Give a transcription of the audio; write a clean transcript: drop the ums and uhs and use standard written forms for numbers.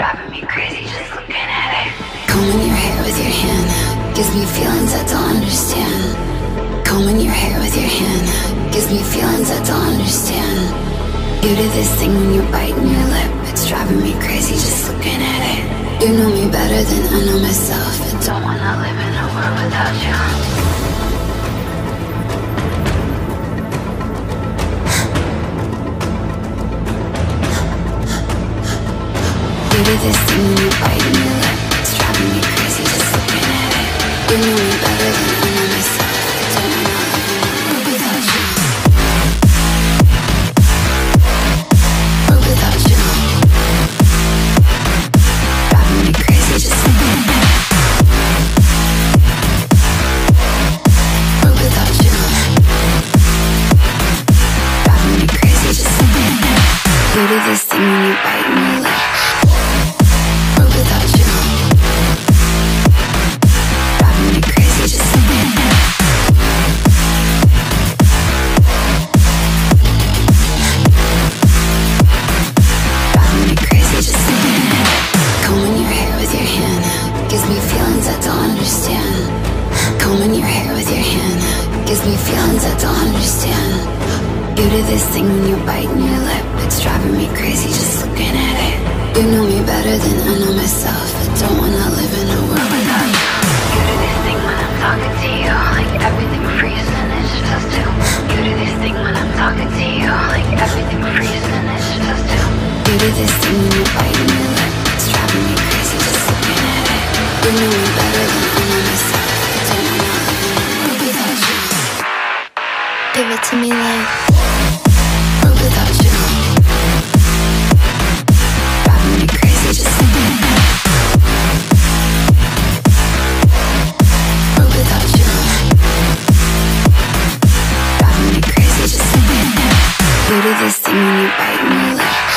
Driving me crazy just looking at it. Combing your hair with your hand gives me feelings I don't understand. Combing your hair with your hand gives me feelings I don't understand. You do this thing when you're biting your lip. It's driving me crazy just looking at it. You know me better than I know myself. I don't wanna live in a world without you. You do this thing when you're biting your lip. It's driving me crazy just looking at it. You know me better than I know myself. I don't wanna live in a world without you. World without you. Driving me crazy just looking at it. World without you. Driving me crazy just looking at it. You do this thing when you're biting your lip. Without you, driving me crazy just looking at it. Driving me crazy just looking at it. Combing your hair with your hand gives me feelings I don't understand. Combing your hair with your hand gives me feelings I don't understand. You do this thing when you're biting your lip. It's driving me crazy just looking at it. You know me better than I know myself. I don't wanna live in a world without you. You do this thing when I'm talking to you, like everything freezes and it's just too. You do this thing when I'm talking to you, like everything freezes and it's just too. You do this thing when you're biting your lip. It's driving me crazy just looking at it. You know me better than I know myself. I don't wanna live in a world without you. Give it to me like world without you. Driving me crazy just looking at it. World without you. Driving me crazy just looking at it. You do this thing when you're biting your lip.